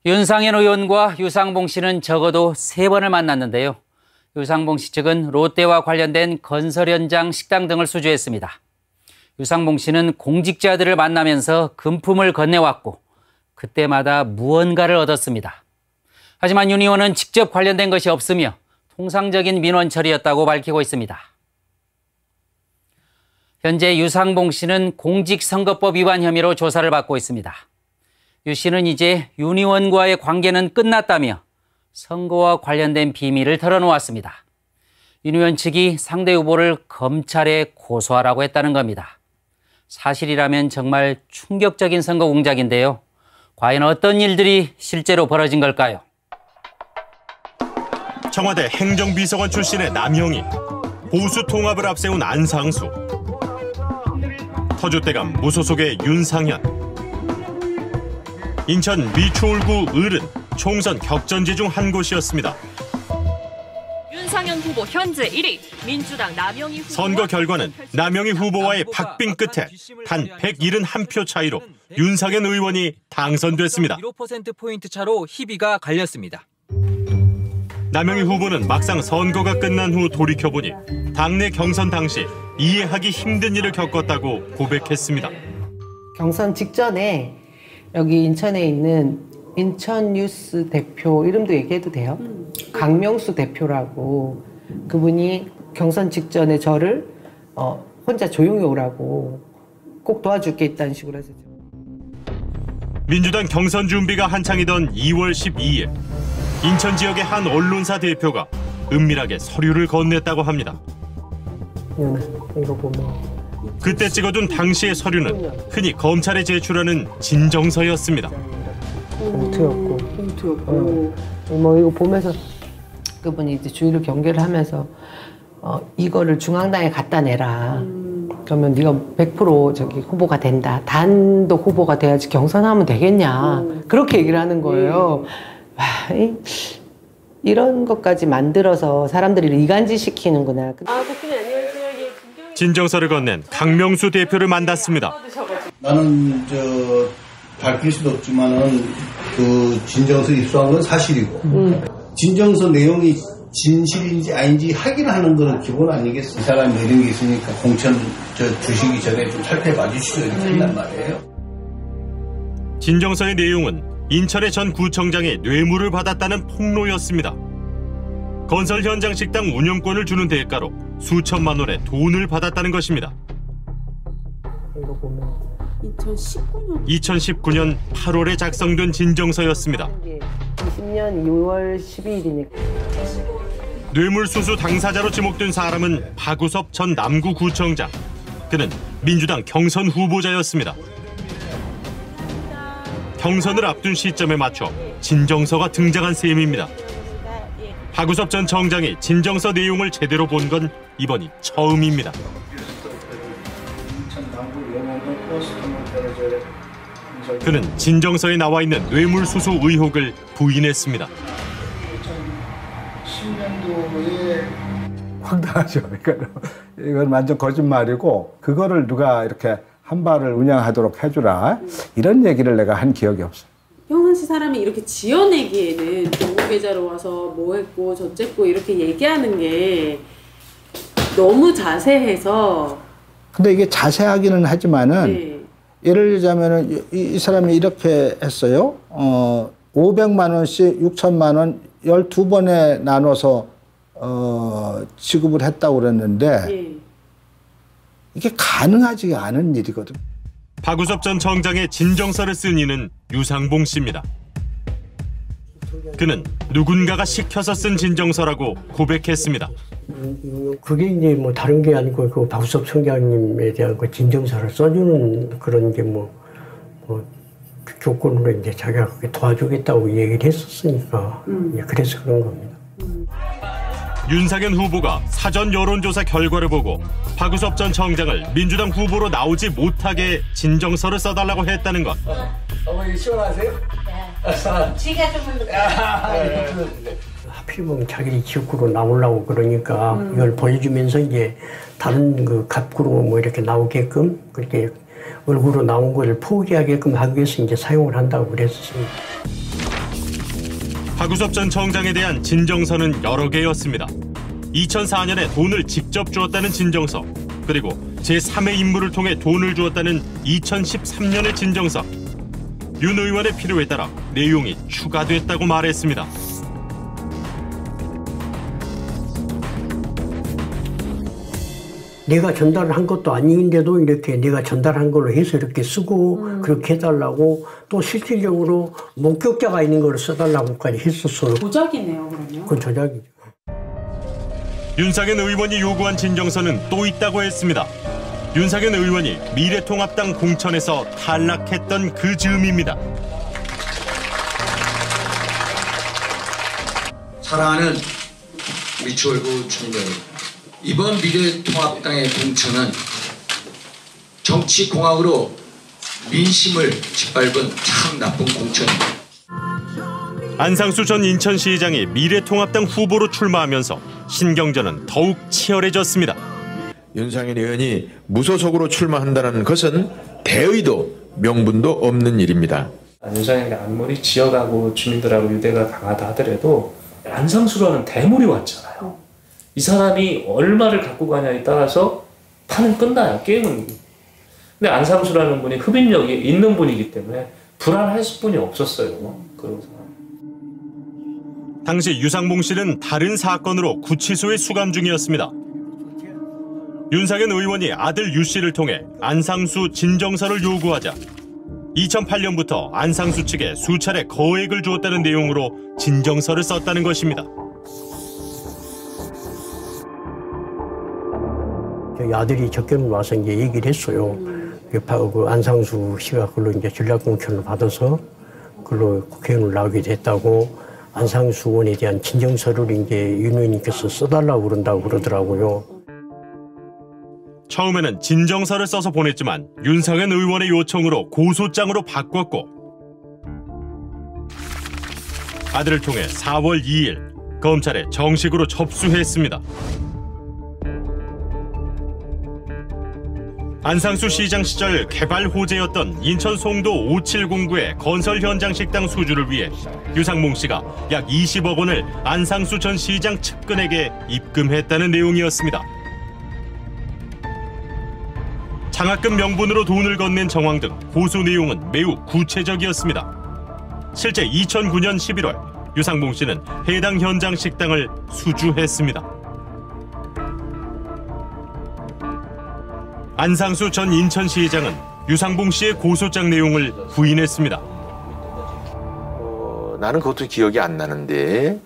윤상현 의원과 유상봉 씨는 적어도 3번을 만났는데요. 유상봉 씨 측은 롯데와 관련된 건설 현장 식당 등을 수주했습니다. 유상봉 씨는 공직자들을 만나면서 금품을 건네왔고 그때마다 무언가를 얻었습니다. 하지만 윤 의원은 직접 관련된 것이 없으며 통상적인 민원 처리였다고 밝히고 있습니다. 현재 유상봉 씨는 공직선거법 위반 혐의로 조사를 받고 있습니다. 유 씨는 이제 윤 의원과의 관계는 끝났다며 선거와 관련된 비밀을 털어놓았습니다. 윤 의원 측이 상대 후보를 검찰에 고소하라고 했다는 겁니다. 사실이라면 정말 충격적인 선거 공작인데요. 과연 어떤 일들이 실제로 벌어진 걸까요? 청와대 행정비서관 출신의 남영희, 보수 통합을 앞세운 안상수, 터줏대감 무소속의 윤상현, 인천 미추홀구 을은 총선 격전지 중 한 곳이었습니다. 윤상현 후보 현재 1위, 민주당 남영희 후보. 선거 결과는 남영희 후보와의 박빙 끝에 단 171표 차이로 윤상현 의원이 당선됐습니다. 1.5%포인트 차로 희비가 갈렸습니다. 남영희 후보는 막상 선거가 끝난 후 돌이켜보니 당내 경선 당시 이해하기 힘든 일을 겪었다고 고백했습니다. 경선 직전에 여기 인천에 있는 인천뉴스 대표 이름도 얘기해도 돼요? 강명수 대표라고, 그분이 경선 직전에 저를 혼자 조용히 오라고, 꼭 도와줄 게 있다는 식으로 해서. 민주당 경선 준비가 한창이던 2월 12일 인천 지역의 한 언론사 대표가 은밀하게 서류를 건넸다고 합니다. 이거 보면 그때 찍어둔 당시의 서류는 흔히 검찰에 제출하는 진정서였습니다. 봉투였고, 뭐 이거 보면서 그분이 이제 주의를 경계를 하면서 이거를 중앙당에 갖다 내라. 그러면 네가 100% 저기 후보가 된다. 단독 후보가 돼야지 경선하면 되겠냐. 그렇게 얘기를 하는 거예요. 와, 이런 것까지 만들어서 사람들을 이간질 시키는구나. 대표님 안녕하세요. 진정서를 건넨 강명수 대표를 만났습니다. 나는 밝힐 수도 없지만은 그 진정서 입수한 건 사실이고 진정서 내용이 진실인지 아닌지 확인하는 거는 기본 아니겠어요? 이 사람이 내린 게 있으니까 공천 주시기 전에 좀 살펴봐 주시죠 이렇게 한단 말이에요. 진정서의 내용은 인천의 전 구청장이 뇌물을 받았다는 폭로였습니다. 건설 현장 식당 운영권을 주는 대가로 수천만 원의 돈을 받았다는 것입니다. 2019년 8월에 작성된 진정서였습니다. 20년 2월 12일이니까. 뇌물수수 당사자로 지목된 사람은 박우섭 전 남구구청장. 그는 민주당 경선 후보자였습니다. 경선을 앞둔 시점에 맞춰 진정서가 등장한 셈입니다. 박우섭 전 청장이 진정서 내용을 제대로 본 건 이번이 처음입니다. 그는 진정서에 나와 있는 뇌물수수 의혹을 부인했습니다. 10년도에 황당하죠. 그러니까 이건 완전 거짓말이고 그거를 누가 이렇게 한 발을 운영하도록 해주라 이런 얘기를 내가 한 기억이 없어요. 평상시 사람이 이렇게 지어내기에는 정보 계좌로 와서 뭐 했고 저쨌고 이렇게 얘기하는 게 너무 자세해서. 근데 이게 자세하기는 하지만은 예를 들자면은 이 사람이 이렇게 했어요. 500만 원씩 6천만 원 12번에 나눠서 지급을 했다고 그랬는데 이게 가능하지 않은 일이거든. 박우섭 전 청장의 진정서를 쓴 이는 유상봉 씨입니다. 그는 누군가가 시켜서 쓴 진정서라고 고백했습니다. 그게 이제 뭐 다른 게 아니고 그 박우섭 청장님에 대한 그 진정서를 써주는 그런 게 뭐 조건으로 이제 자기가 그렇게 도와주겠다고 얘기를 했었으니까 그래서 그런 겁니다. 윤상현 후보가 사전 여론조사 결과를 보고 박우섭 전 청장을 민주당 후보로 나오지 못하게 진정서를 써달라고 했다는 것. 어머니 시원하세요? 네. 쥐가 조금 하필이면 자기 지역구로 나오려고 그러니까 이걸 보여주면서 이제 다른 그 갑구로 뭐 이렇게 나오게끔 그렇게 얼굴로 나온 걸 포기하게끔 하기 위해서 이제 사용을 한다고 그랬었습니다. 박우섭 전 청장에 대한 진정서는 여러 개였습니다. 2004년에 돈을 직접 주었다는 진정서, 그리고 제3의 임무를 통해 돈을 주었다는 2013년의 진정서. 윤 의원의 필요에 따라 내용이 추가됐다고 말했습니다. 내가 전달을 한 것도 아닌데도 이렇게 내가 전달한 걸로 해서 이렇게 쓰고 그렇게 해달라고, 또 실질적으로 목격자가 있는 걸 써달라고까지 했었어요. 조작이네요, 그러면. 그건 조작이죠. 윤상현 의원이 요구한 진정서는 또 있다고 했습니다. 윤상현 의원이 미래통합당 공천에서 탈락했던 그 즈음입니다. 사랑하는 미추홀구 주민 여러분, 이번 미래통합당의 공천은 정치공학으로 민심을 짓밟은 참 나쁜 공천입니다. 안상수 전 인천시장이 미래통합당 후보로 출마하면서 신경전은 더욱 치열해졌습니다. 윤상현 의원이 무소속으로 출마한다는 것은 대의도 명분도 없는 일입니다. 윤상현이 아무리 지역하고 주민들하고 유대가 강하다 하더라도 안상수라는 대물이 왔잖아요. 이 사람이 얼마를 갖고 가냐에 따라서 판은 끝나요. 게임은. 근데 안상수라는 분이 흡입력이 있는 분이기 때문에 불안할 수뿐이 없었어요. 그러고서. 당시 유상봉 씨는 다른 사건으로 구치소에 수감 중이었습니다. 윤상현 의원이 아들 유 씨를 통해 안상수 진정서를 요구하자 2008년부터 안상수 측에 수차례 거액을 주었다는 내용으로 진정서를 썼다는 것입니다. 저희 아들이 접견을 와서 이제 얘기를 했어요. 그 안상수 씨가 그걸로 이제 전략공천을 받아서 그걸로 국회의원을 나오게 됐다고, 안상수 의원에 대한 진정서를 이제 윤 의원님께서 써달라고 그런다고 그러더라고요. 처음에는 진정서를 써서 보냈지만 윤상현 의원의 요청으로 고소장으로 바꿨고, 아들을 통해 4월 2일 검찰에 정식으로 접수했습니다. 안상수 시장 시절 개발 호재였던 인천 송도 5709의 건설 현장 식당 수주를 위해 유상봉 씨가 약 20억 원을 안상수 전 시장 측근에게 입금했다는 내용이었습니다. 장학금 명분으로 돈을 건넨 정황 등 고소 내용은 매우 구체적이었습니다. 실제 2009년 11월 유상봉 씨는 해당 현장 식당을 수주했습니다. 안상수 전 인천시장은 유상봉 씨의 고소장 내용을 부인했습니다. 나는 그것도 기억이 안 나는데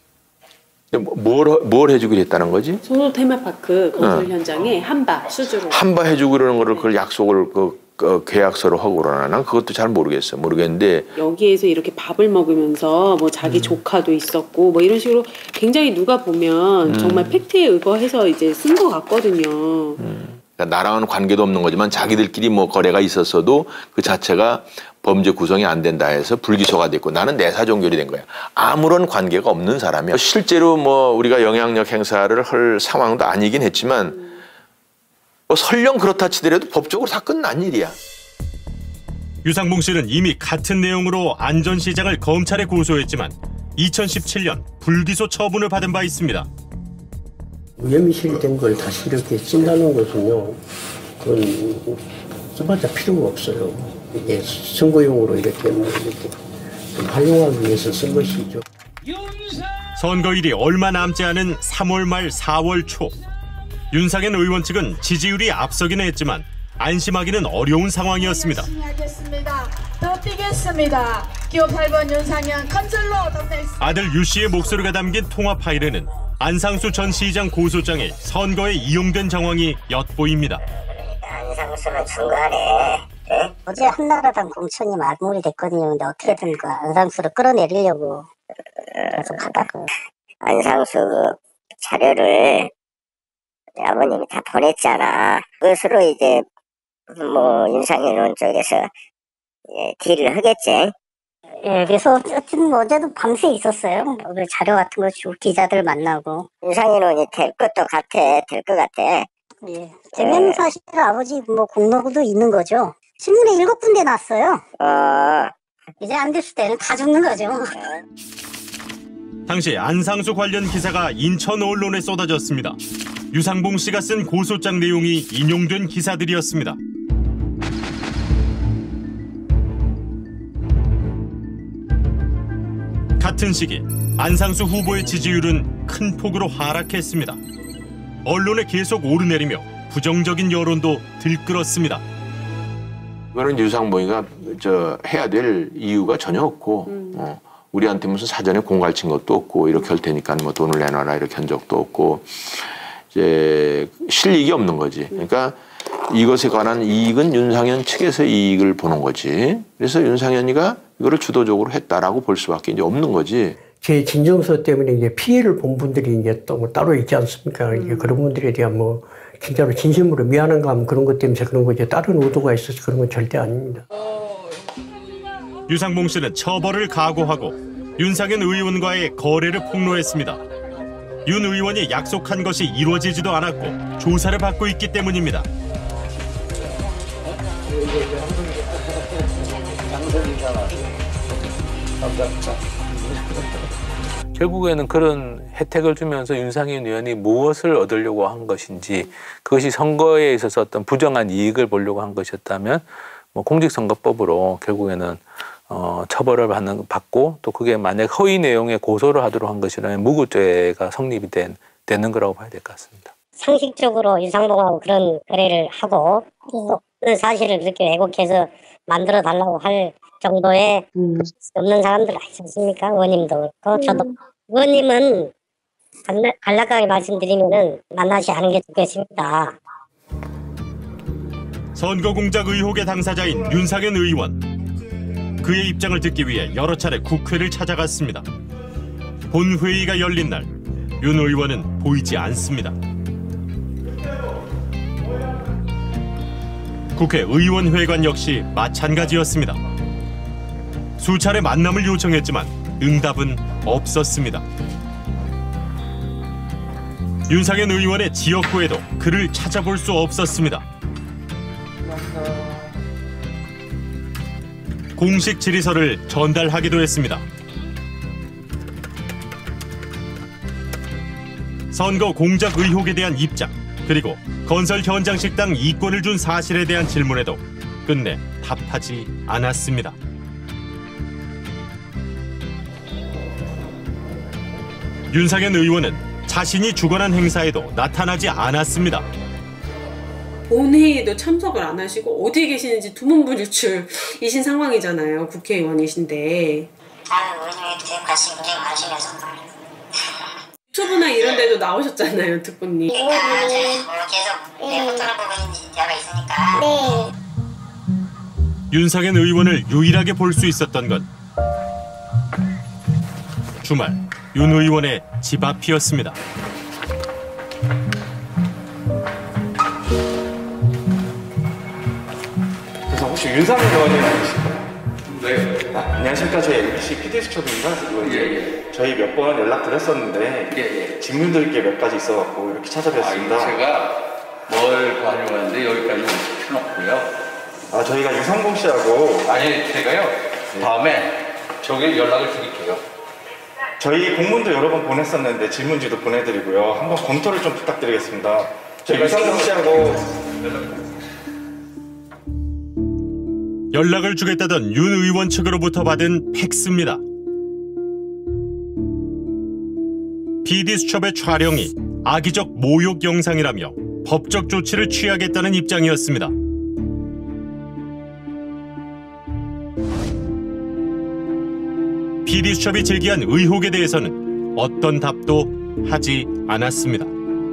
뭘 해주기로 했다는 거지? 송도 테마파크 건설 현장에 한바 수주로. 한바 해주고 그러는 거를 그걸 약속을 계약서로 하고 그러나 난 그것도 잘 모르겠는데 여기에서 이렇게 밥을 먹으면서 뭐 자기 조카도 있었고 뭐 이런 식으로 굉장히 누가 보면 정말 팩트에 의거해서 이제 쓴 것 같거든요. 그러니까 나랑은 관계도 없는 거지만 자기들끼리 뭐 거래가 있었어도 그 자체가 범죄 구성이 안 된다 해서 불기소가 됐고 나는 내사종결이 된 거야. 아무런 관계가 없는 사람이야. 실제로 뭐 우리가 영향력 행사를 할 상황도 아니긴 했지만 뭐 설령 그렇다 치더라도 법적으로 다 끝난 일이야. 유상봉 씨는 이미 같은 내용으로 안 전 시장을 검찰에 고소했지만 2017년 불기소 처분을 받은 바 있습니다. 무혐의실된 걸 다시 이렇게 쓴다는 것은요, 그건 써봤자 필요가 없어요. 이게 선거용으로 이렇게 좀 활용하기 위해서 쓴 것이죠. 선거일이 얼마 남지 않은 3월 말 4월 초 윤상현 의원 측은 지지율이 앞서기는 했지만 안심하기는 어려운 상황이었습니다. 더 뛰겠습니다. 기호 8번 윤상현 컨슬로 덤내겠습니다. 아들 유 씨의 목소리가 담긴 통화 파일에는 안상수 전 시장 고소장이 선거에 이용된 정황이 엿보입니다. 안상수는 중간에 어제 한나라당 공천이 마무리됐거든요. 근데 어떻게든 그 안상수를 끌어내리려고 계속 하다가 안상수 자료를 아버님이 다 보냈잖아. 그것으로 이제 뭐 윤상현 의원 쪽에서 딜을 하겠지. 예, 그래서 어쨌든 어제도 밤새 있었어요. 그 자료 같은 거 주고 기자들 만나고. 윤상현 의원이 될 것도 같아, 될 것 같아. 예. 되면 사실 아버지 뭐 공로구도 있는 거죠. 신문에 7군데 났어요. 이제 안 됐을 때는 다 죽는 거죠. 당시 안상수 관련 기사가 인천 언론에 쏟아졌습니다. 유상봉 씨가 쓴 고소장 내용이 인용된 기사들이었습니다. 같은 시기 안상수 후보의 지지율은 큰 폭으로 하락했습니다. 언론에 계속 오르내리며 부정적인 여론도 들끓었습니다. 이거는 유상봉이가 해야 될 이유가 전혀 없고 우리한테 무슨 사전에 공갈친 것도 없고 이렇게 할 테니까 뭐 돈을 내놔라 이렇게 한 적도 없고 이제 실익이 없는 거지. 그러니까 이것에 관한 이익은 윤상현 측에서 이익을 보는 거지. 그래서 윤상현이가 이거를 주도적으로 했다라고 볼 수밖에 이제 없는 거지. 제 진정서 때문에 이제 피해를 본 분들이 이제 또 따로 있지 않습니까? 이제 그런 분들에 대한 뭐 진짜로 진심으로 미안한 감 그런 것 때문에 그런 거지 다른 의도가 있어서 그런 건 절대 아닙니다. 유상봉 씨는 처벌을 각오하고 윤상현 의원과의 거래를 폭로했습니다. 윤 의원이 약속한 것이 이루어지지도 않았고 조사를 받고 있기 때문입니다. 결국에는 그런 혜택을 주면서 윤상현 의원이 무엇을 얻으려고 한 것인지 그것이 선거에 있어서 어떤 부정한 이익을 보려고 한 것이었다면 뭐 공직선거법으로 결국에는 처벌을 받고 또 그게 만약 허위 내용의 고소를 하도록 한 것이라면 무고죄가 성립이 되는 거라고 봐야 될 것 같습니다. 상식적으로 유상봉하고 그런 거래를 하고 또 그 사실을 그렇게 왜곡해서 만들어 달라고 할 정도의 없는 사람들 아니지 않습니까? 의원님도 그렇고 저도. 의원님은 간략하게 말씀드리면은 만나지 않은 게 좋겠습니다. 선거 공작 의혹의 당사자인 윤상현 의원. 그의 입장을 듣기 위해 여러 차례 국회를 찾아갔습니다. 본회의가 열린 날 윤 의원은 보이지 않습니다. 국회 의원회관 역시 마찬가지였습니다. 수차례 만남을 요청했지만 응답은 없었습니다. 윤상현 의원의 지역구에도 그를 찾아볼 수 없었습니다. 공식 질의서를 전달하기도 했습니다. 선거 공작 의혹에 대한 입장, 그리고 건설 현장 식당 이권을 준 사실에 대한 질문에도 끝내 답하지 않았습니다. 윤상현 의원은 자신이 주관한 행사에도 나타나지 않았습니다. 본회의에도 참석을 안 하시고 어디 계시는지 두문불출이신 상황이잖아요. 국회의원이신데. 다른 의원님한테 관심 굉장히 많으시면서 유튜브나 이런 데도 나오셨잖아요, 특보님. 그러니까 계속 호전을 보고 있는 자가 있으니까. 윤상현 의원을 유일하게 볼 수 있었던 건 주말 윤 의원의 집 앞이었습니다. 그래서 혹시 윤상현 의원님 아니실까요? 네. 안녕하십니까. 저희 MBC PD수첩입니다. 저희 몇 번 연락드렸었는데 질문드릴 게 몇 가지 있어갖고 이렇게 찾아뵙습니다. 제가 뭘 관여하는데 여기까지 오실 필요는 없고요. 저희가 유상봉 씨하고 아니, 제가요. 다음에 저기 연락을 드릴게요. 저희 공문도 여러 번 보냈었는데 질문지도 보내드리고요. 한번 검토를 좀 부탁드리겠습니다. 저희 유상봉 씨하고 연락을 주겠다던 윤 의원 측으로부터 받은 팩스입니다. PD수첩의 촬영이 악의적 모욕 영상이라며 법적 조치를 취하겠다는 입장이었습니다. PD수첩이 제기한 의혹에 대해서는 어떤 답도 하지 않았습니다.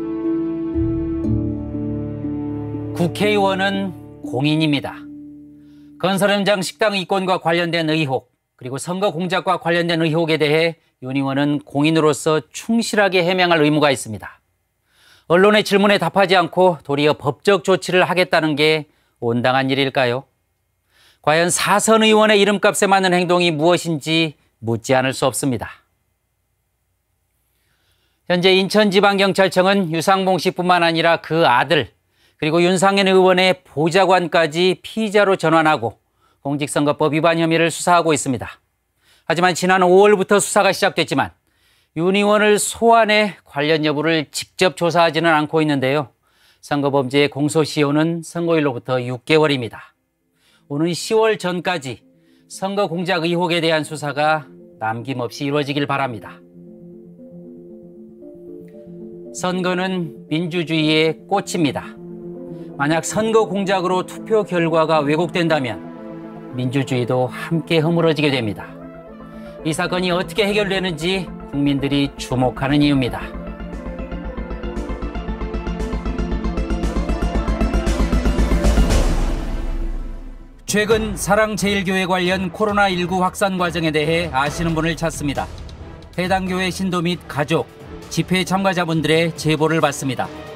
국회의원은 공인입니다. 건설 현장 식당 이권과 관련된 의혹, 그리고 선거 공작과 관련된 의혹에 대해 윤 의원은 공인으로서 충실하게 해명할 의무가 있습니다. 언론의 질문에 답하지 않고 도리어 법적 조치를 하겠다는 게 온당한 일일까요? 과연 사선 의원의 이름값에 맞는 행동이 무엇인지 묻지 않을 수 없습니다. 현재 인천지방경찰청은 유상봉 씨뿐만 아니라 그 아들, 그리고 윤상현 의원의 보좌관까지 피의자로 전환하고 공직선거법 위반 혐의를 수사하고 있습니다. 하지만 지난 5월부터 수사가 시작됐지만 윤 의원을 소환해 관련 여부를 직접 조사하지는 않고 있는데요. 선거범죄 공소시효는 선거일로부터 6개월입니다. 오는 10월 전까지 선거 공작 의혹에 대한 수사가 남김없이 이루어지길 바랍니다. 선거는 민주주의의 꽃입니다. 만약 선거 공작으로 투표 결과가 왜곡된다면 민주주의도 함께 허물어지게 됩니다. 이 사건이 어떻게 해결되는지 국민들이 주목하는 이유입니다. 최근 사랑제일교회 관련 코로나19 확산 과정에 대해 아시는 분을 찾습니다. 해당 교회 신도 및 가족, 집회 참가자분들의 제보를 받습니다.